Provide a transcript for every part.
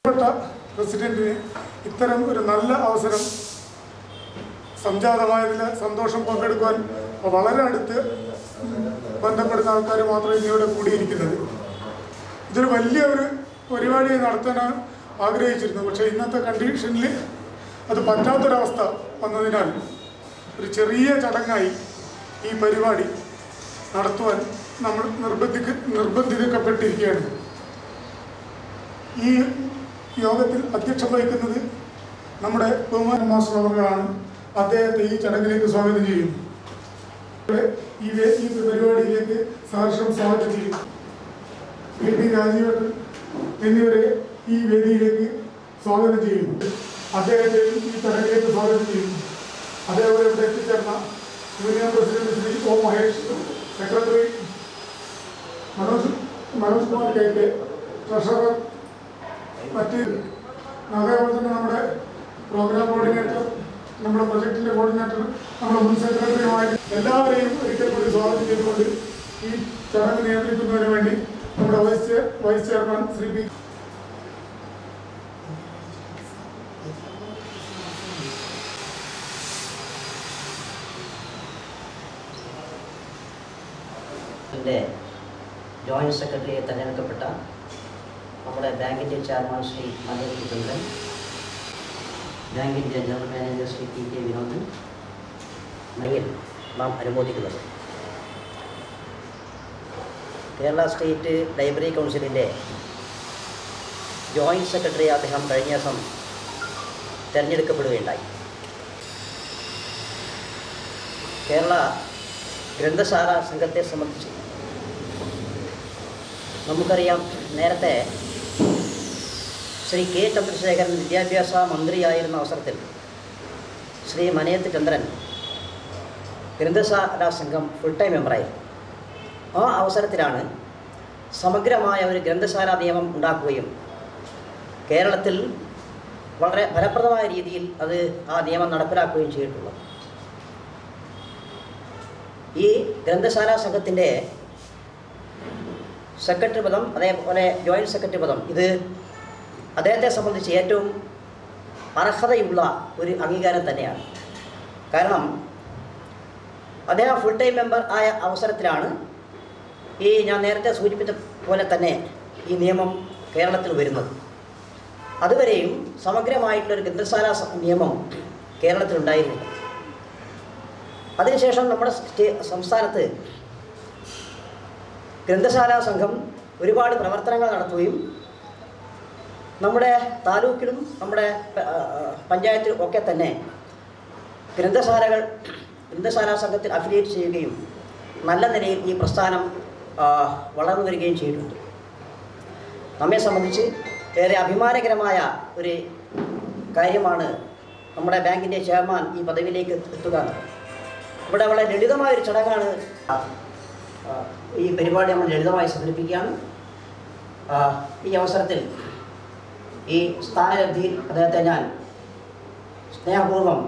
പ്രസിഡന്റിന് ഇത്തരം ഒരു നല്ല അവസരം സംജാതമായതിൽ സന്തോഷം പങ്കെടുക്കാൻ വളരെ അടുത്ത് ബന്ധപ്പെടുന്ന ആൾക്കാർ മാത്രമേ ഇവിടെ കൂടിയിരിക്കുന്നത്. ഇതൊരു വലിയ ഒരു പരിപാടി നടത്താനാണ് ആഗ്രഹിച്ചിരുന്നത്. പക്ഷേ ഇന്നത്തെ കണ്ടീഷനിൽ അത് പറ്റാത്തൊരവസ്ഥ വന്നതിനാൽ ഒരു ചെറിയ ചടങ്ങായി ഈ പരിപാടി നടത്തുവാൻ നമ്മൾ നിർബന്ധിക്കപ്പെട്ടിരിക്കുകയാണ്. ഈ യോഗത്തിൽ അധ്യക്ഷം വഹിക്കുന്നത് നമ്മുടെ ബഹുമാന മാസ്റ്റർ അവർകളാണ്. അദ്ദേഹത്തെ ഈ ചടങ്ങിലേക്ക് സ്വാഗതം ചെയ്യുന്നു. ഈ പരിപാടിയിലേക്ക് സഹർഷം സ്വാഗതം ചെയ്യുന്നു. കെ.ടി. രാജീവേട്ടൻ എന്നിവരെ ഈ വേദിയിലേക്ക് സ്വാഗതം ചെയ്യുന്നു. അദ്ദേഹത്തെയും ഈ ചടങ്ങിലേക്ക് സ്വാഗതം ചെയ്യുന്നു. അതേപോലെ ഇവിടെ എത്തിച്ചേർന്ന union president Shri O Mahesh, secretary Manoj Kumar K, treasurer, മറ്റ് അതേപോലെ തന്നെ നമ്മുടെ പ്രോഗ്രാം കോർഡിനേറ്റർ, നമ്മുടെ പ്രൊജക്ടിൻ്റെ കോർഡിനേറ്റർ, നമ്മുടെ മുൻ സെക്രട്ടറിയുമായി എല്ലാവരെയും ഒരിക്കൽ കൂടി സ്വാഗതം ചെയ്തുകൊണ്ട് ഈ ചടങ്ങ് നിയന്ത്രിക്കുന്നതിന് വേണ്ടി നമ്മുടെ vice chairman Shri P. Joint സെക്രട്ടറിയെ തെരഞ്ഞെടുക്കപ്പെട്ട നമ്മുടെ ബാങ്കിൻ്റെ ചെയർമാൻ ശ്രീ മലയത്തി ചന്ദ്രൻ, ബാങ്കിൻ്റെ general manager Shri T K. Vinodan നാം അനുമോദിക്കുന്നത്. കേരള സ്റ്റേറ്റ് ലൈബ്രറി കൗൺസിലിൻ്റെ ജോയിന്റ് സെക്രട്ടറി അദ്ദേഹം കഴിഞ്ഞ ദിവസം തിരഞ്ഞെടുക്കപ്പെടുകയുണ്ടായി. കേരള ഗ്രന്ഥശാല സംഘത്തെ സംബന്ധിച്ച് നമുക്കറിയാം, നേരത്തെ ശ്രീ കെ. ചന്ദ്രശേഖരൻ വിദ്യാഭ്യാസ മന്ത്രിയായിരുന്ന അവസരത്തിൽ ശ്രീ മനയത്ത് ചന്ദ്രൻ ഗ്രന്ഥശാല സംഘം ഫുൾ ടൈം മെമ്പറായിരുന്നു. ആ അവസരത്തിലാണ് സമഗ്രമായ ഒരു ഗ്രന്ഥശാല നിയമം ഉണ്ടാക്കുകയും കേരളത്തിൽ വളരെ ഫലപ്രദമായ രീതിയിൽ ആ നിയമം നടപ്പിലാക്കുകയും ചെയ്തിട്ടുള്ളത്. ഈ ഗ്രന്ഥശാല സംഘത്തിൻ്റെ സെക്രട്ടറി പദം, അതേപോലെ ജോയിൻറ്റ് സെക്രട്ടറി പദം, ഇത് അദ്ദേഹത്തെ സംബന്ധിച്ച് ഏറ്റവും അർഹതയുള്ള ഒരു അംഗീകാരം തന്നെയാണ്. കാരണം അദ്ദേഹം ഫുൾ ടൈം മെമ്പർ ആയ അവസരത്തിലാണ് ഞാൻ നേരത്തെ സൂചിപ്പിച്ച പോലെ തന്നെ ഈ നിയമം കേരളത്തിൽ വരുന്നത്. അതുവരെയും സമഗ്രമായിട്ടുള്ളൊരു ഗ്രന്ഥശാല നിയമം കേരളത്തിലുണ്ടായിരുന്നില്ല. അതിനുശേഷം നമ്മുടെ സംസ്ഥാനത്ത് ഗ്രന്ഥശാല സംഘം ഒരുപാട് പ്രവർത്തനങ്ങൾ നടത്തുകയും നമ്മുടെ താലൂക്കിലും നമ്മുടെ പഞ്ചായത്തിലും ഒക്കെ തന്നെ ഗ്രന്ഥശാല സംഘത്തിൽ അഫിലിയേറ്റ് ചെയ്യുകയും നല്ല നിലയിൽ ഈ പ്രസ്ഥാനം വളർന്നു വരികയും ചെയ്തിട്ടുണ്ട്. നമ്മെ സംബന്ധിച്ച് ഏറെ അഭിമാനകരമായ ഒരു കാര്യമാണ് നമ്മുടെ ബാങ്കിൻ്റെ ചെയർമാൻ ഈ പദവിയിലേക്ക് എത്തുക. ഇവിടെ വളരെ ലളിതമായൊരു ചടങ്ങാണ്. ഈ പരിപാടി നമ്മൾ ലളിതമായി സംഘടിപ്പിക്കുകയാണ്. ഈ അവസരത്തിൽ ഈ സ്ഥാനലബ്ധിയിൽ അദ്ദേഹത്തെ ഞാൻ സ്നേഹപൂർവ്വം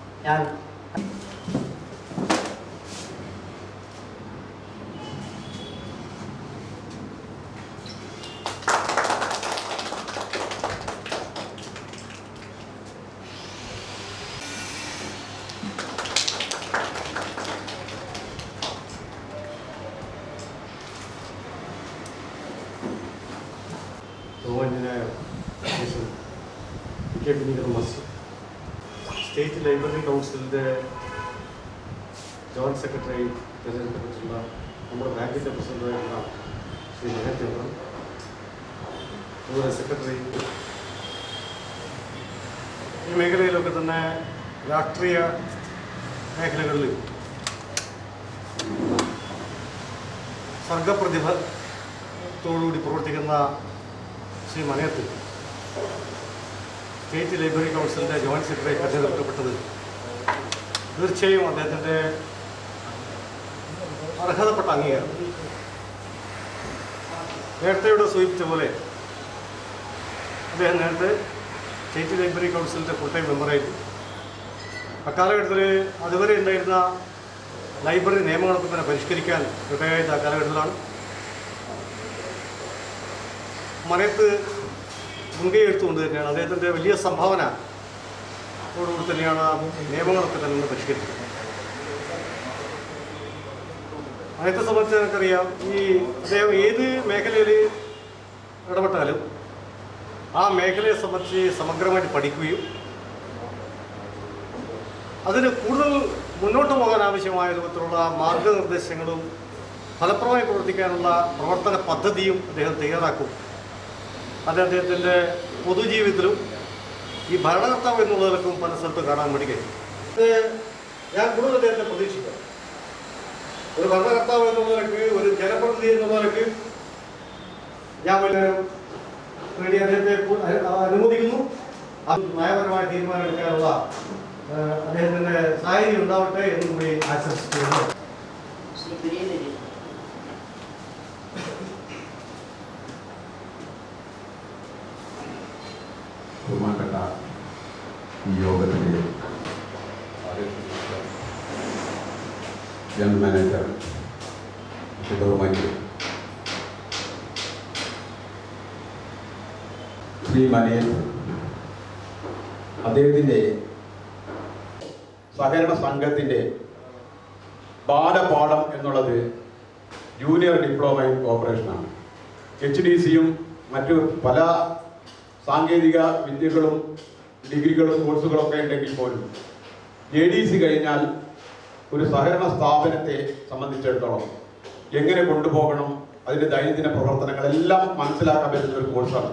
സ്റ്റേറ്റ് ലൈബ്രറി കൗൺസിലിൻ്റെ ജോയിൻറ്റ് സെക്രട്ടറി തിരഞ്ഞെടുക്കപ്പെട്ടിട്ടുള്ള നമ്മുടെ ബാങ്കിൻ്റെ പ്രസിഡൻ്റായിട്ടുള്ള ശ്രീ മനയത്ത് ചന്ദ്രൻ, അതുപോലെ സെക്രട്ടറി, ഈ മേഖലയിലൊക്കെ തന്നെ രാഷ്ട്രീയ മേഖലകളിൽ സർഗപ്രതിഭത്തോടുകൂടി പ്രവർത്തിക്കുന്ന ശ്രീ മനയത്ത് സ്റ്റേറ്റ് ലൈബ്രറി കൗൺസിലിൻ്റെ ജോയിൻറ്റ് സെക്രട്ടറി തിരഞ്ഞെടുക്കപ്പെട്ടത് തീർച്ചയായും അദ്ദേഹത്തിൻ്റെ അർഹതപ്പെട്ട അംഗീകാരം. നേരത്തെ ഇവിടെ സൂചിപ്പിച്ച പോലെ അദ്ദേഹം നേരത്തെ സ്റ്റേറ്റ് ലൈബ്രറി കൗൺസിലിൻ്റെ ഫുൾ ടൈം മെമ്പറായിരുന്നു. അക്കാലഘട്ടത്തിൽ അതുവരെ ഉണ്ടായിരുന്ന ലൈബ്രറി നിയമങ്ങളൊക്കെ തന്നെ പരിഷ്കരിക്കാൻ റിട്ടയർഡ് ആ കാലഘട്ടത്തിലാണ്. മനയത്ത് മുൻകൈ എടുത്തുകൊണ്ട് തന്നെയാണ് അദ്ദേഹത്തിൻ്റെ വലിയ സംഭാവന ോടുകൂടി തന്നെയാണ് ആ നിയമങ്ങളൊക്കെ തന്നെ പരിഷ്കരിച്ചത്. അദ്ദേഹത്തെ സംബന്ധിച്ച് നമുക്കറിയാം, ഈ അദ്ദേഹം ഏത് മേഖലയിൽ ഇടപെട്ടാലും ആ മേഖലയെ സംബന്ധിച്ച് സമഗ്രമായിട്ട് പഠിക്കുകയും അതിന് കൂടുതൽ മുന്നോട്ട് പോകാൻ ആവശ്യമായ രൂപത്തിലുള്ള മാർഗനിർദ്ദേശങ്ങളും ഫലപ്രദമായി പ്രവർത്തിക്കാനുള്ള പ്രവർത്തന പദ്ധതിയും അദ്ദേഹം തയ്യാറാക്കും. അത് അദ്ദേഹത്തിൻ്റെ പൊതുജീവിതത്തിലും ഈ ഭരണകർത്താവ് എന്നുള്ളവർക്കും പല സ്ഥലത്തും കാണാൻ വേണ്ടി കഴിയും. ഞാൻ കൂടുതൽ അദ്ദേഹത്തെ പ്രതീക്ഷിക്കാം. ഒരു ഭരണകർത്താവ് എന്നുള്ളവർക്ക്, ഒരു ജനപ്രതിനിധി എന്നുള്ളവർക്ക് ഞാൻ വേണ്ടി അദ്ദേഹത്തെ അനുമോദിക്കുന്നു. അത് നയപരമായ തീരുമാനം എടുക്കാനുള്ള അദ്ദേഹത്തിൻ്റെ സാഹചര്യം ഉണ്ടാവട്ടെ എന്നും കൂടി ആശംസിക്കുന്നു. ബഹുമാനപ്പെട്ട ഈ യോഗത്തിലെ ജനറൽ മാനേജർ ശ്രീ മനേഷ്, അദ്ദേഹത്തിൻ്റെ സഹകരണ സംഘത്തിൻ്റെ ബാലപാഠം എന്നുള്ളത് ജൂനിയർ ഡിപ്ലോമ ഇൻ കോർപ്പറേഷനാണ്. HDCയും മറ്റു പല സാങ്കേതിക വിദ്യകളും ഡിഗ്രികളും കോഴ്സുകളൊക്കെ ഉണ്ടെങ്കിൽ പോലും JDC കഴിഞ്ഞാൽ ഒരു സഹകരണ സ്ഥാപനത്തെ സംബന്ധിച്ചിടത്തോളം എങ്ങനെ കൊണ്ടുപോകണം, അതിൻ്റെ ദൈനംദിന പ്രവർത്തനങ്ങളെല്ലാം മനസ്സിലാക്കാൻ പറ്റുന്ന ഒരു കോഴ്സാണ്.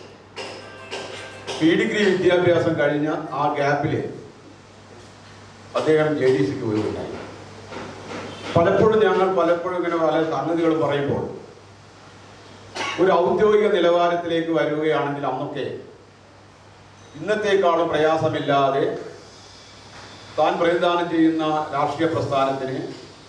ഡിഗ്രി വിദ്യാഭ്യാസം കഴിഞ്ഞ ആ ഗ്യാപ്പിൽ അദ്ദേഹം JDCക്ക് പോയിട്ടുണ്ടായി. പലപ്പോഴും ഇങ്ങനെ പല സംഗതികൾ പറയുമ്പോൾ ഒരു ഔദ്യോഗിക നിലവാരത്തിലേക്ക് വരികയാണെങ്കിൽ അന്നൊക്കെ ഇന്നത്തേക്കാളും പ്രയാസമില്ലാതെ താൻ പ്രതിദാനം ചെയ്യുന്ന രാഷ്ട്രീയ പ്രസ്ഥാനത്തിന്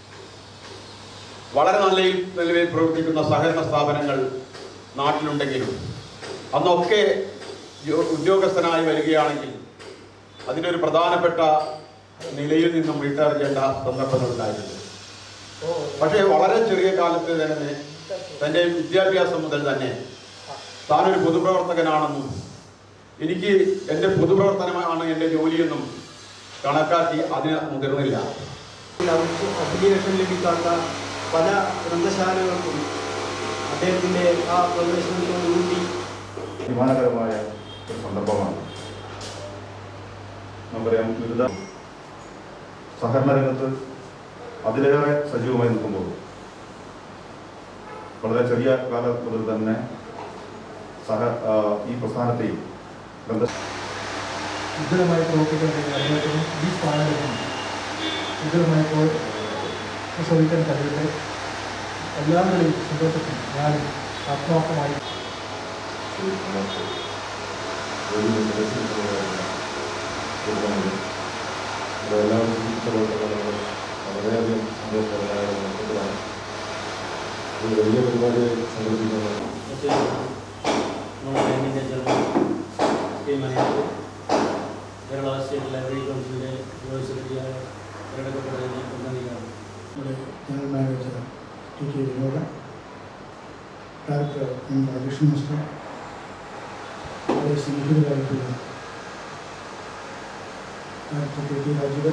വളരെ നല്ല നിലവിൽ പ്രവർത്തിക്കുന്ന സഹകരണ സ്ഥാപനങ്ങൾ നാട്ടിലുണ്ടെങ്കിലും അന്നൊക്കെ ഉദ്യോഗസ്ഥനായി വരികയാണെങ്കിൽ അതിനൊരു പ്രധാനപ്പെട്ട നിലയിൽ നിന്നും റിട്ടയർ ചെയ്യേണ്ട സന്ദർഭങ്ങളുണ്ടായിട്ടുണ്ട്. പക്ഷേ വളരെ ചെറിയ കാലത്ത് തന്നെ തൻ്റെ വിദ്യാഭ്യാസം മുതൽ തന്നെ താനൊരു പൊതുപ്രവർത്തകനാണെന്നും എനിക്ക് എൻ്റെ പൊതുപ്രവർത്തനമാണ് എൻ്റെ ജോലിയെന്നും കണക്കാക്കി അതിന് മുതിർന്നില്ല. അഫിലിയേഷൻ ലഭിക്കാത്ത പല ഗ്രന്ഥശാലകൾക്കും അദ്ദേഹത്തിൻ്റെ ആ പ്രവേശനത്തോടുകൂടി അഭിമാനകരമായ ഒരു സന്ദർഭമാണ്. നമുക്കറിയാം, വിവിധ സഹകരണ രംഗത്ത് അതിലേറെ സജീവമായി നിൽക്കുമ്പോൾ വളരെ ചെറിയ കാലം മുതൽ തന്നെ ഈ പ്രസ്ഥാനത്തെയും ഉജ്ജ്വലമായി പ്രവർത്തിക്കാൻ അദ്ദേഹത്തിനും ഈ സ്ഥാനത്തിനും ഉജ്ജ്വലമായി പ്രസവിക്കാൻ കഴിയട്ടെ. എല്ലാവരുടെയും സന്തോഷത്തിൽ ഞാൻ ആത്മാർത്ഥമായി വളരെയധികം സന്തോഷകരമായ മൊത്തത്തിലാണ് ഒരു വലിയ പരിപാടി സംഘടിപ്പിക്കുന്നത്. കേരള സ്റ്റേറ്റ് ലൈബ്രറി കൗൺസിലിൻ്റെ ജോയിന്റ് സെക്രട്ടറിയായ general manager TK Vinoda, director Rajesh mister, വളരെ സ്നേഹിതരായിട്ടുള്ള director KT Rajeevan,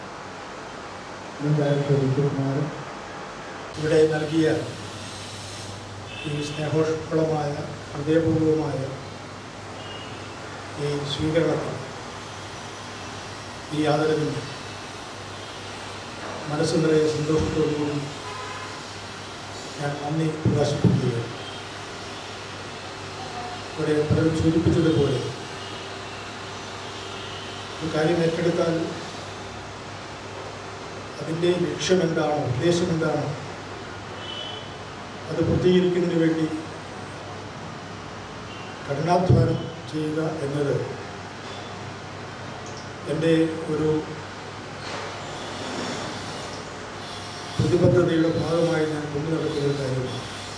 director Vijayakumar, ഇവിടെ നൽകിയ ഈ സ്നേഹോഷ്ഫലമായ ഹൃദയപൂർവമായ ഈ സ്വീകരണത്തിൽ, ഈ ആദരവിന് മനസ്സ് നിറയെ സന്തോഷത്തോടുകൂടി ഞാൻ നന്ദി പ്രകാശിപ്പിക്കുകയാണ്. ഇവിടെ പലരും സൂചിപ്പിച്ചതുപോലെ ഒരു കാര്യം ഏറ്റെടുത്താൽ അതിൻ്റെ ലക്ഷ്യം എന്താണോ, ഉദ്ദേശം എന്താണോ, അത് പൂർത്തീകരിക്കുന്നതിന് വേണ്ടി കഠിനാധ്വാനം ചെയ്യുക എന്നത് എൻ്റെ ഒരു പ്രതിബദ്ധതയുടെ ഭാഗമായി ഞാൻ കൊണ്ടു നടക്കുന്ന ഒരു കാര്യമാണ്.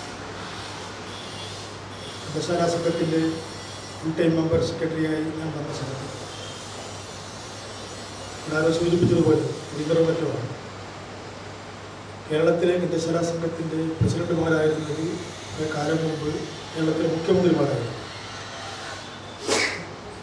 ഗ്രന്ഥശാല സംഘത്തിൻ്റെ ഫുൾ ടൈം മെമ്പർ സെക്രട്ടറിയായി ഞാൻ വന്ന സമയത്ത് ഇവിടെ സൂചിപ്പിച്ചതുപോലെ മറ്റുമാണ് കേരളത്തിലെ ഗ്രന്ഥശാല സംഘത്തിൻ്റെ പ്രസിഡന്റുമാരായിരുന്നത് കുറെ കാലം മുമ്പ് കേരളത്തിലെ മുഖ്യമന്ത്രിമാരായിരുന്നു.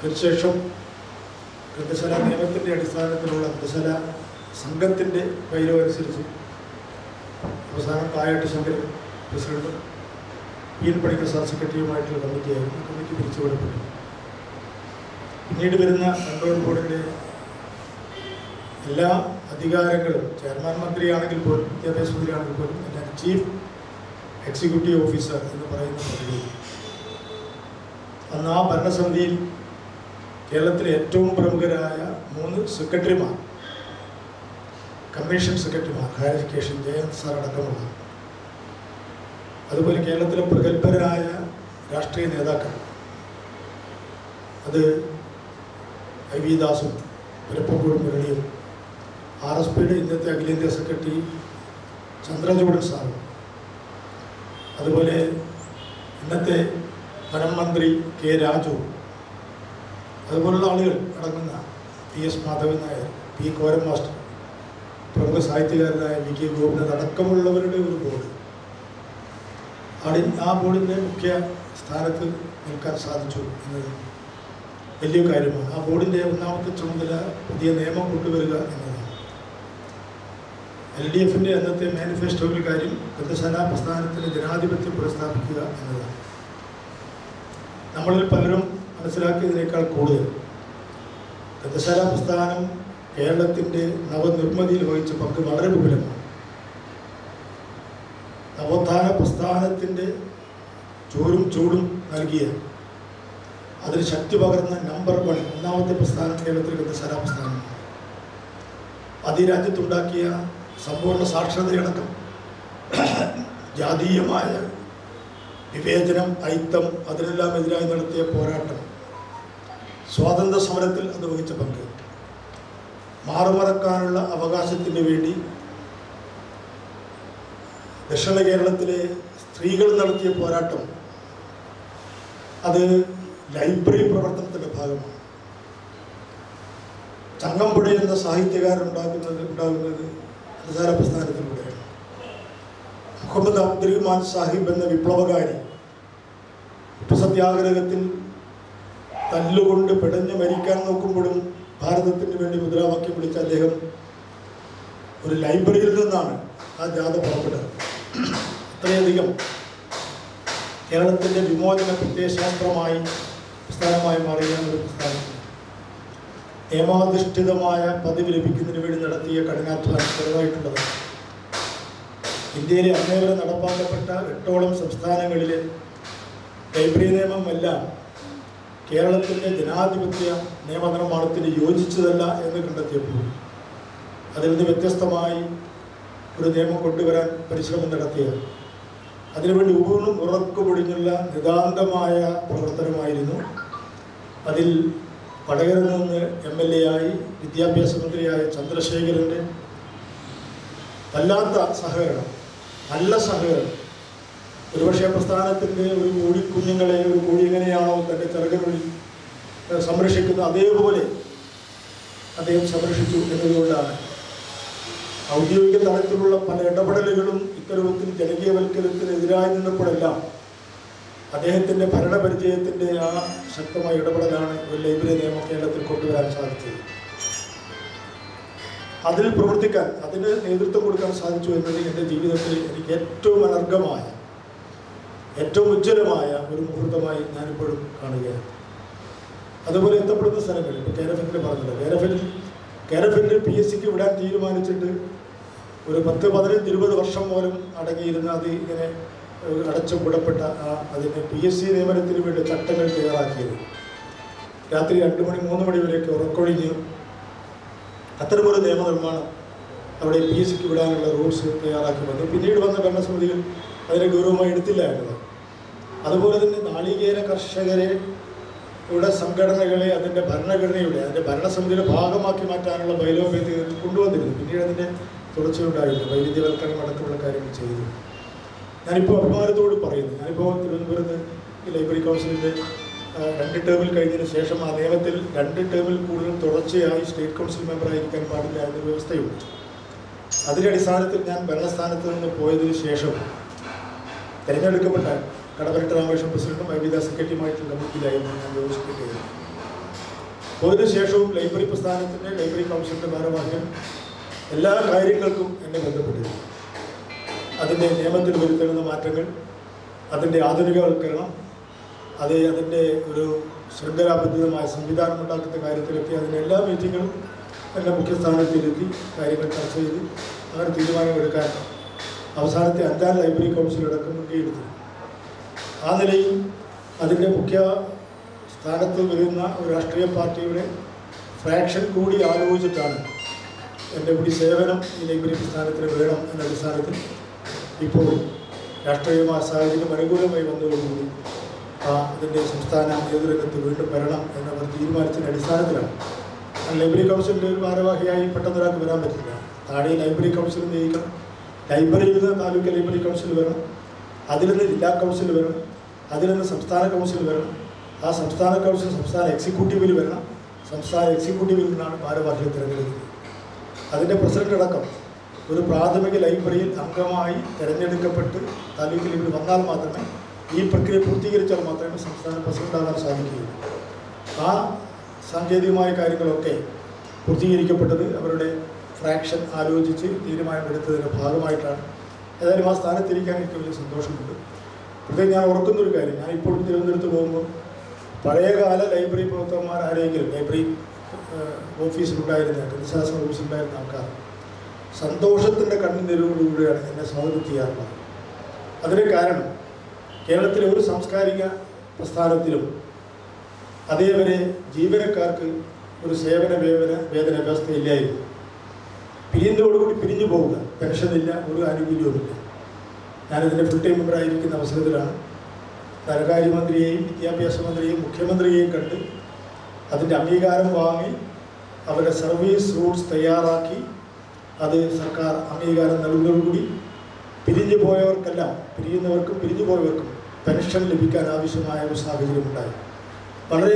അതിനുശേഷം ഗ്രന്ഥശാല നിയമത്തിൻ്റെ അടിസ്ഥാനത്തിലുള്ള ഗ്രന്ഥശാല സംഘത്തിൻ്റെ കൈലോ അനുസരിച്ച് അവസാനം തായാട്ട് ശങ്കരൻ പ്രസിഡന്റും പി.എൻ. പണിക്കർ സാർ സെക്രട്ടറിയുമായിട്ടുള്ള കമ്മിറ്റിയായിരുന്നു. കമ്മിറ്റി പിരിച്ചുവിടപ്പെട്ടു. പിന്നീട് വരുന്ന കൺട്രോൾ ബോർഡിൻ്റെ എല്ലാ അധികാരങ്ങളും ചെയർമാൻ മന്ത്രിയാണെങ്കിൽ പോലും വിദ്യാഭ്യാസ മന്ത്രിയാണെങ്കിൽ പോലും എല്ലാം ചീഫ് എക്സിക്യൂട്ടീവ് ഓഫീസർ എന്ന് പറയുന്ന പദവി. അന്ന് ആ ഭരണസമിതിയിൽ കേരളത്തിലെ ഏറ്റവും പ്രമുഖരായ 3 സെക്രട്ടറിമാർ, കമ്മീഷൻ സെക്രട്ടറിമാർ, ഹയർ എഡ്യൂക്കേഷൻ ജയന്ത് സാർ അടക്കമുള്ള, അതുപോലെ കേരളത്തിലെ പ്രഗത്ഭരായ രാഷ്ട്രീയ നേതാക്കൾ, അത് IV ദാസും പുരപ്പൂർ മുരളിയും, RSPയുടെ ഇന്നത്തെ അഖിലേന്ത്യാ സെക്രട്ടറി ചന്ദ്രചൂഡൻ സാറും, അതുപോലെ ഇന്നത്തെ വനം മന്ത്രി K. രാജു, അതുപോലുള്ള ആളുകൾ അടങ്ങുന്ന PS. Madhavan Nair, P. Koran master, പ്രമുഖ സാഹിത്യകാരനായ V. K. ഗോപിനാഥ് അടക്കമുള്ളവരുടെ ഒരു ബോർഡ്. ആ ബോർഡിൻ്റെ മുഖ്യ സ്ഥാനത്ത് നിൽക്കാൻ സാധിച്ചു എന്നത് വലിയ കാര്യമാണ്. ആ ബോർഡിൻ്റെ ഒന്നാമത്തെ ചുമതല പുതിയ നിയമം കൊണ്ടുവരിക എന്നതാണ്. LDFൻ്റെ അന്നത്തെ മാനിഫെസ്റ്റോയിൽ കാര്യം ഗ്രന്ഥശാല പ്രസ്ഥാനത്തിന് ജനാധിപത്യം പുനഃസ്ഥാപിക്കുക എന്നതാണ്. നമ്മളിൽ പലരും മനസ്സിലാക്കിയതിനേക്കാൾ കൂടുതൽ ഗ്രന്ഥശാല പ്രസ്ഥാനം കേരളത്തിൻ്റെ നവനിർമ്മിതിയിൽ വഹിച്ച പങ്ക് വളരെ വിപുലമാണ്. നവോത്ഥാന പ്രസ്ഥാനത്തിൻ്റെ ചോരും ചൂടും നൽകിയ, അതിന് ശക്തി പകർന്ന നമ്പർ 1 ഒന്നാമത്തെ പ്രസ്ഥാനം കേരളത്തിലെ ഗ്രന്ഥശാല പ്രസ്ഥാനമാണ്. അത് ഈ രാജ്യത്തുണ്ടാക്കിയ സമ്പൂർണ്ണ സാക്ഷരതയടക്കം ജാതീയമായ വിവേചനം, ഐത്തം, അതിനെല്ലാം എതിരായി നടത്തിയ പോരാട്ടം, സ്വാതന്ത്ര്യ സമരത്തിൽ അത് വഹിച്ച പങ്ക്, മാറുമറക്കാനുള്ള അവകാശത്തിന് വേണ്ടി ദക്ഷിണ കേരളത്തിലെ സ്ത്രീകൾ നടത്തിയ പോരാട്ടം, അത് ലൈബ്രറി പ്രവർത്തനത്തിൻ്റെ ഭാഗമാണ്. ചങ്ങമ്പുഴ എന്ന സാഹിത്യകാരൻ ഉണ്ടാകുന്നത് ഗ്രന്ഥശാല പ്രസ്ഥാനത്തിലൂടെയാണ്. മുഹമ്മദ് അബ്ദുറഹ്മാൻ സാഹിബ് എന്ന വിപ്ലവകാരി ഉപ്പു സത്യാഗ്രഹത്തിൽ തല്ലുകൊണ്ട് പിടഞ്ഞ് മരിക്കാൻ നോക്കുമ്പോഴും ഭാരതത്തിന് വേണ്ടി മുദ്രാവാക്യം വിളിച്ച അദ്ദേഹം ഒരു ലൈബ്രറിയിൽ നിന്നാണ് ആ ജാഥ പുറപ്പെട്ടത്. അത്രയധികം കേരളത്തിൻ്റെ വിമോചന പ്രത്യയശാസ്ത്രമായി പ്രസ്ഥാനമായി മാറിയ ഒരു പ്രസ്ഥാനം, നിയമാധിഷ്ഠിതമായ പദവി ലഭിക്കുന്നതിന് വേണ്ടി നടത്തിയ കഠിനാധ്വാനം ചെറുതായിട്ടുള്ളത്. ഇന്ത്യയിലെ അന്നേ വരെ നടപ്പാക്കപ്പെട്ട 8ഓളം സംസ്ഥാനങ്ങളിലെ ലൈബ്രറി നിയമമെല്ലാം കേരളത്തിൻ്റെ ജനാധിപത്യ നിയമനിർമ്മാണത്തിന് യോജിച്ചതല്ല എന്ന് കണ്ടെത്തിയപ്പോൾ അതിൽ നിന്ന് വ്യത്യസ്തമായി ഒരു നിയമം കൊണ്ടുവരാൻ പരിശ്രമം നടത്തിയ, അതിനുവേണ്ടി ഊണും ഉറക്കുപൊടിഞ്ഞുള്ള നിതാന്തമായ പ്രവർത്തനമായിരുന്നു. അതിൽ വടകരയിൽ നിന്ന് MLA ആയി വിദ്യാഭ്യാസ മന്ത്രിയായ ചന്ദ്രശേഖരൻ്റെ വല്ലാത്ത സഹകരണം, നല്ല സഹകരണം. ഒരുപക്ഷെ പ്രസ്ഥാനത്തിൻ്റെ ഒരു കോഴിക്കുഞ്ഞുങ്ങളെ, ഒരു കോഴി എങ്ങനെയാണോ തൻ്റെ ചിറകുകളിൽ സംരക്ഷിക്കുന്നത് അതേപോലെ അദ്ദേഹം സംരക്ഷിച്ചു എന്നതുകൊണ്ടാണ് ഔദ്യോഗിക തലത്തിലുള്ള പല ഇടപെടലുകളും ഇത്തരത്തിൽ ജനകീയവൽക്കരണത്തിനെതിരായി നിന്നപ്പോഴെല്ലാം അദ്ദേഹത്തിൻ്റെ ഭരണപരിചയത്തിൻ്റെ ആ ശക്തമായ ഇടപെടലാണ് ഒരു ലൈബ്രറി നിയമം കേരളത്തിൽ കൊണ്ടുവരാൻ സാധിച്ചത്. അതിൽ പ്രവർത്തിക്കാൻ, അതിന് നേതൃത്വം കൊടുക്കാൻ സാധിച്ചു എന്നത് എൻ്റെ ജീവിതത്തിൽ എനിക്ക് ഏറ്റവും അനർഘമായ, ഏറ്റവും ഉജ്ജ്വലമായ ഒരു മുഹൂർത്തമായി ഞാനിപ്പോഴും കാണുകയാണ്. അതുപോലെ എത്തപ്പെടുന്ന സ്ഥലങ്ങളിൽ ഇപ്പോൾ കേരഫിൻ്റെ പറഞ്ഞത്, കേരഫിൻ്റെ PSCക്ക് വിടാൻ തീരുമാനിച്ചിട്ട് ഒരു 10, 15, 20 വർഷം പോലും അടങ്ങിയിരുന്ന, അത് ഇങ്ങനെ അടച്ചു മൂടപ്പെട്ട അതിന് PSC നിയമനത്തിന് വേണ്ടി ചട്ടങ്ങൾ തയ്യാറാക്കിയത്, രാത്രി 2 മണി 3 മണി വരെയൊക്കെ ഉറക്കൊഴിഞ്ഞ് അത്തരമൊരു നിയമനിർമ്മാണം അവിടെ PSCക്ക് വിടാനുള്ള റൂൾസ് തയ്യാറാക്കി വന്നു. പിന്നീട് വന്ന ഭരണസമിതികൾ അതിനെ ഗൗരവമായി എടുത്തില്ല എന്നത്. അതുപോലെ തന്നെ നാളികേര കർഷകരെ ഇവിടെ സംഘടനകളെ അതിൻ്റെ ഭരണഘടനയുടെ, അതിൻ്റെ ഭരണസമിതിയുടെ ഭാഗമാക്കി മാറ്റാനുള്ള ബൈലോ ഭേദഗതി കൊണ്ടുവന്നിരുന്നു. പിന്നീട് അതിൻ്റെ തുടർച്ചയുണ്ടായിരുന്നു, വൈവിധ്യവൽക്കരണം അടക്കമുള്ള കാര്യങ്ങൾ ചെയ്തു. ഞാനിപ്പോൾ അഭിമാനത്തോട് പറയുന്നു, ഞാനിപ്പോൾ തിരുവനന്തപുരത്ത് ലൈബ്രറി കൗൺസിലിൻ്റെ 2 ടേമിൽ കഴിഞ്ഞതിന് ശേഷം ആ നിയമത്തിൽ 2 ടേമിൽ കൂടുതൽ തുടർച്ചയായി സ്റ്റേറ്റ് കൗൺസിൽ മെമ്പറായിരിക്കാൻ പാടില്ല എന്നൊരു വ്യവസ്ഥയുണ്ട്. അതിൻ്റെ അടിസ്ഥാനത്തിൽ ഞാൻ ഭരണസ്ഥാനത്ത് നിന്ന് പോയതിന് ശേഷം തിരഞ്ഞെടുക്കപ്പെട്ട കടവരട്ട് രാമകൃഷ്ണൻ പ്രസിഡന്റും IV ദാസ് സെക്രട്ടറിയുമായിട്ടുള്ള കമ്മിറ്റിയിലായിരുന്നു ഞാൻ വ്യവസ്ഥിക്കുന്നത്. പോയതിനു ശേഷവും ലൈബ്രറി പ്രസ്ഥാനത്തിൻ്റെ ലൈബ്രറി കൗൺസിലിൻ്റെ ഭാരവാഹികൾ എല്ലാ കാര്യങ്ങൾക്കും എന്നെ ബന്ധപ്പെട്ടിരുന്നു. അതിൻ്റെ നിയമത്തിൽ വരുത്തുന്ന മാറ്റങ്ങൾ, അതിൻ്റെ ആധുനികവൽക്കരണം, അതിൻ്റെ ഒരു ശൃംഖലാബദ്ധിതമായ സംവിധാനം ഉണ്ടാക്കുന്ന കാര്യത്തിലൊക്കെ അതിൻ്റെ എല്ലാ മീറ്റിങ്ങുകളും എന്നെ മുഖ്യസ്ഥാനത്തിരുത്തി കാര്യങ്ങൾ ചർച്ച ചെയ്ത് അങ്ങനെ തീരുമാനമെടുക്കാൻ അവസാനത്തെ 5-ാം ലൈബ്രറി കൗൺസിലടക്കം മുൻകൈയെടുത്തു. ആ നിലയിൽ അതിൻ്റെ മുഖ്യ സ്ഥാനത്ത് വരുന്ന ഒരു രാഷ്ട്രീയ പാർട്ടിയുടെ ഫ്രാക്ഷൻ കൂടി ആലോചിച്ചിട്ടാണ് എൻ്റെ കൂടി സേവനം ഈ ലൈബ്രറി പ്രസ്ഥാനത്തിന് വേണം എന്ന അടിസ്ഥാനത്തിൽ ഇപ്പോൾ രാഷ്ട്രീയമായ സാഹചര്യം അനുകൂലമായി വന്നതോടുകൂടി അതിൻ്റെ സംസ്ഥാന നേതൃത്വത്തിൽ വീണ്ടും വരണം എന്നവർ തീരുമാനിച്ചതിൻ്റെ അടിസ്ഥാനത്തിലാണ്. ലൈബ്രറി കൗൺസിലിൻ്റെ ഒരു ഭാരവാഹിയായി പെട്ടെന്നൊരാൾക്ക് വരാൻ പറ്റില്ല. താഴെ ലൈബ്രറി കൗൺസിൽ നിയമിക്കണം, ലൈബ്രറിയിൽ നിന്ന് താലൂക്ക് ലൈബ്രറി കൗൺസിൽ വരണം, അതിൽ നിന്ന് ജില്ലാ കൗൺസിൽ വരണം, അതിൽ നിന്ന് സംസ്ഥാന കൗൺസിൽ വരണം, ആ സംസ്ഥാന കൗൺസിൽ സംസ്ഥാന എക്സിക്യൂട്ടീവിൽ വരണം, സംസ്ഥാന എക്സിക്യൂട്ടീവിൽ നിന്നാണ് ഭാരവാഹിയെ തിരഞ്ഞെടുക്കുന്നത്. അതിൻ്റെ പ്രസിഡന്റ് അടക്കം ഒരു പ്രാഥമിക ലൈബ്രറിയിൽ അംഗമായി തിരഞ്ഞെടുക്കപ്പെട്ട് താലൂക്ക് ലൈബ്രറി വന്നാൽ മാത്രമേ, ഈ പ്രക്രിയ പൂർത്തീകരിച്ചാൽ മാത്രമേ സംസ്ഥാന പ്രസിഡന്റാകാൻ സാധിക്കുകയുള്ളൂ. ആ സാങ്കേതികമായ കാര്യങ്ങളൊക്കെ പൂർത്തീകരിക്കപ്പെട്ടത് അവരുടെ ഫ്രാക്ഷൻ ആലോചിച്ച് തീരുമാനമെടുത്തതിൻ്റെ ഭാഗമായിട്ടാണ്. ഏതായാലും ആ സ്ഥാനത്തിരിക്കാൻ എനിക്ക് വലിയ സന്തോഷമുണ്ട്. പ്രത്യേകം ഞാൻ ഓർക്കുന്നൊരു കാര്യം, ഞാനിപ്പോൾ തിരുവനന്തപുരത്ത് പോകുമ്പോൾ പഴയകാല ലൈബ്രറി പ്രവർത്തകന്മാർ ആരെങ്കിലും ലൈബ്രറി ഓഫീസിലുണ്ടായിരുന്ന ജനശാസ്ത്ര ഓഫീസിലുണ്ടായിരുന്ന ആൾക്കാർ സന്തോഷത്തിൻ്റെ കണ്ണുനീരോടുകൂടിയാണ് എന്നെ സ്വാഗതം ചെയ്യാറുള്ളത്. അതിന് കാരണം കേരളത്തിലെ ഒരു സാംസ്കാരിക പ്രസ്ഥാനത്തിലും അതേവരെ ജീവനക്കാർക്ക് ഒരു സേവന വേതന വ്യവസ്ഥ ഇല്ലായിരുന്നു. പിരിയുന്നതോടുകൂടി പിരിഞ്ഞു പോവുക, പെൻഷനില്ല, ഒരു ആനുകൂല്യവുമില്ല. ഞാനിതിൻ്റെ ഫുൾ ടൈം മെമ്പറായിരിക്കുന്ന അവസരത്തിലാണ് ധനകാര്യമന്ത്രിയെയും വിദ്യാഭ്യാസ മന്ത്രിയെയും മുഖ്യമന്ത്രിയെയും കണ്ട് അതിൻ്റെ അംഗീകാരം വാങ്ങി അവരുടെ സർവീസ് റൂൾസ് തയ്യാറാക്കി അത് സർക്കാർ അംഗീകാരം നൽകുന്നതോടുകൂടി പിരിഞ്ഞു പിരിയുന്നവർക്കും പിരിഞ്ഞു പോയവർക്കും പെൻഷൻ ലഭിക്കാൻ ആവശ്യമായ ഒരു സാഹചര്യം ഉണ്ടായി. വളരെ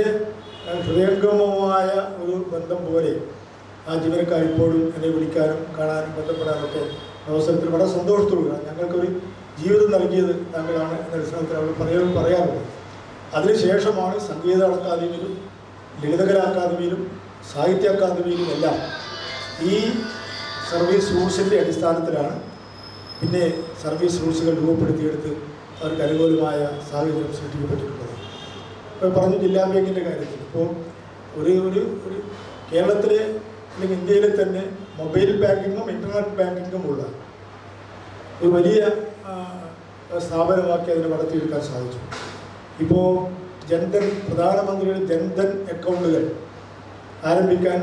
ഹൃദയംഗമമായ ഒരു ബന്ധം പോലെ ആ ജീവനക്കാർ ഇപ്പോഴും എന്നെ വിളിക്കാനും കാണാനും ബന്ധപ്പെടാനൊക്കെ അവസരത്തിൽ വളരെ സന്തോഷത്തോടുകൂടി ഞങ്ങൾക്കൊരു ജീവിതം നൽകിയത് താങ്കളാണ് എന്ന അടിസ്ഥാനത്തിൽ അവർ പറയാറുള്ളത്. അതിനുശേഷമാണ് സംഗീത അക്കാദമിയിലും ലളിതകലാ അക്കാദമിയിലും സാഹിത്യ അക്കാദമിയിലും എല്ലാം ഈ സർവീസ് റൂൾസിൻ്റെ അടിസ്ഥാനത്തിലാണ് പിന്നെ സർവീസ് റൂൾസുകൾ രൂപപ്പെടുത്തിയെടുത്ത് അവർക്ക് അനുകൂലമായ സാഹചര്യം സൃഷ്ടിക്കപ്പെട്ടിട്ടുള്ളത്. ഇപ്പോൾ പറഞ്ഞു ജില്ലാ ബാങ്കിൻ്റെ കാര്യത്തിൽ ഇപ്പോൾ ഒരു കേരളത്തിലെ അല്ലെങ്കിൽ ഇന്ത്യയിലെ തന്നെ മൊബൈൽ ബാങ്കിങ്ങും ഇൻ്റർനെറ്റ് ബാങ്കിങ്ങും ഉള്ള ഒരു വലിയ സ്ഥാപനമാക്കി അതിനെ വളർത്തിയെടുക്കാൻ സാധിച്ചു. ഇപ്പോൾ ജൻധൻ പ്രധാനമന്ത്രിയുടെ ജൻധൻ അക്കൗണ്ടുകൾ ആരംഭിക്കാൻ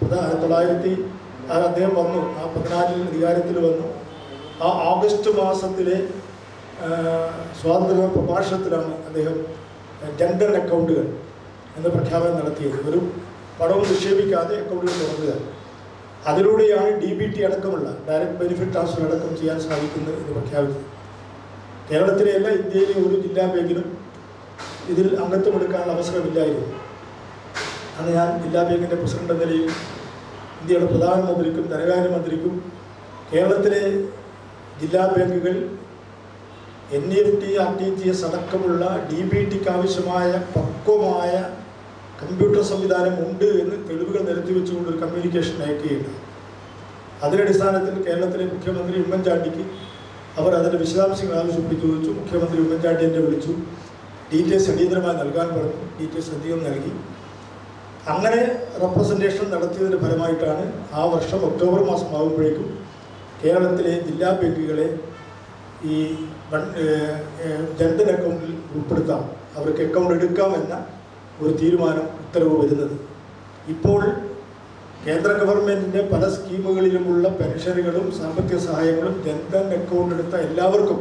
1900 അദ്ദേഹം വന്നു, ആ 14 അധികാരത്തിൽ വന്നു. ആ ഓഗസ്റ്റ് മാസത്തിലെ സ്വാതന്ത്ര്യ പ്രഭാഷണത്തിലാണ് അദ്ദേഹം ജൻധൻ അക്കൗണ്ടുകൾ എന്ന പ്രഖ്യാപനം നടത്തിയത്. ഒരു പണവും നിക്ഷേപിക്കാതെ അക്കൗണ്ടുകൾ തുറക്കുക. അതിലൂടെയാണ് DBT അടക്കമുള്ള ഡയറക്റ്റ് ബെനിഫിറ്റ് ട്രാൻസ്ഫർ അടക്കം ചെയ്യാൻ സാധിക്കുന്നത് എന്ന് പ്രഖ്യാപിച്ചത്. കേരളത്തിലെയല്ല ഇന്ത്യയിലെ ഒരു ജില്ലാ ബാങ്കിനും ഇതിൽ അംഗത്വമെടുക്കാനുള്ള അവസരമില്ലായിരുന്നു. അന്ന് ഞാൻ ജില്ലാ ബാങ്കിൻ്റെ പ്രസിഡന്റ് എന്ന നിലയിൽ ഇന്ത്യയുടെ പ്രധാനമന്ത്രിക്കും ധനകാര്യമന്ത്രിക്കും കേരളത്തിലെ ജില്ലാ ബാങ്കുകൾ NEFT, RTGS അടക്കമുള്ള DBTക്ക് ആവശ്യമായ പക്വമായ കമ്പ്യൂട്ടർ സംവിധാനം ഉണ്ട് എന്ന് തെളിവുകൾ നിരത്തി വെച്ചുകൊണ്ടൊരു കമ്മ്യൂണിക്കേഷൻ അയക്കുകയുണ്ട്. അതിനടിസ്ഥാനത്തിൽ കേരളത്തിലെ മുഖ്യമന്ത്രി ഉമ്മൻചാണ്ടിക്ക് അവർ അതിൻ്റെ വിശദാംശങ്ങൾ ആവശ്യപ്പെട്ട് ചോദിച്ചു. മുഖ്യമന്ത്രി ഉമ്മൻചാണ്ടി എന്നെ വിളിച്ചു, ഡീറ്റെയിൽസ് അടിയന്തരമായി നൽകാൻ പറഞ്ഞു. ഡീറ്റെയിൽസ് അധികം നൽകി. അങ്ങനെ റെപ്രസെൻറ്റേഷൻ നടത്തിയതിൻ്റെ ഫലമായിട്ടാണ് ആ വർഷം ഒക്ടോബർ മാസം ആകുമ്പോഴേക്കും കേരളത്തിലെ ജില്ലാ ബാങ്കുകളെ ഈ ജൻധൻ അക്കൗണ്ടിൽ ഉൾപ്പെടുത്താം, അവർക്ക് അക്കൗണ്ട് എടുക്കാമെന്ന ഒരു തീരുമാനം ഉത്തരവ് വരുന്നത്. ഇപ്പോൾ കേന്ദ്ര ഗവൺമെൻറ്റിൻ്റെ പല സ്കീമുകളിലുമുള്ള പെൻഷനുകളും സാമ്പത്തിക സഹായങ്ങളും ജൻധൻ അക്കൗണ്ട് എടുത്ത എല്ലാവർക്കും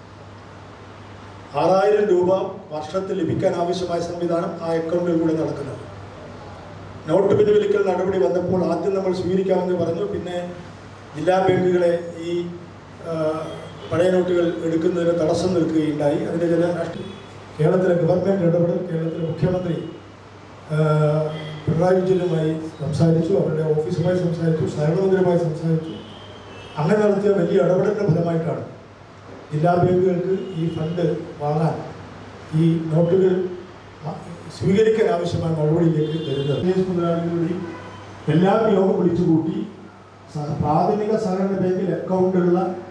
6000 രൂപ വർഷത്തിൽ ലഭിക്കാൻ ആവശ്യമായ സംവിധാനം ആ അക്കൗണ്ടിലൂടെ നടക്കുന്നത്. നോട്ട് പിൻവലിക്കൽ നടപടി വന്നപ്പോൾ ആദ്യം നമ്മൾ സ്വീകരിക്കാമെന്ന് പറഞ്ഞു. പിന്നെ ജില്ലാ ബാങ്കുകളെ ഈ പഴയ നോട്ടുകൾ എടുക്കുന്നതിന് തടസ്സം നിൽക്കുകയുണ്ടായി. അതിൻ്റെ ചില കേരളത്തിലെ ഗവൺമെൻറ് ഇടപെടൽ, കേരളത്തിലെ മുഖ്യമന്ത്രി പിണറായി വിജയനുമായി സംസാരിച്ചു, അവരുടെ ഓഫീസുമായി സംസാരിച്ചു, സഹമന്ത്രിയുമായി സംസാരിച്ചു. അങ്ങനെ നടത്തിയ വലിയ ഇടപെടലിൻ്റെ ഫലമായിട്ടാണ് ജില്ലാ ബാങ്കുകൾക്ക് ഈ ഫണ്ട് വാങ്ങാൻ, ഈ നോട്ടുകൾ സ്വീകരിക്കാൻ ആവശ്യമായ നടപടിയിലേക്ക് വരുന്നത്. വിദേശ മുതലാളികളുടെയും എല്ലാം യോഗം വിളിച്ചുകൂട്ടി പ്രാഥമിക സഹകരണ ബാങ്കിൽ അക്കൗണ്ടുള്ള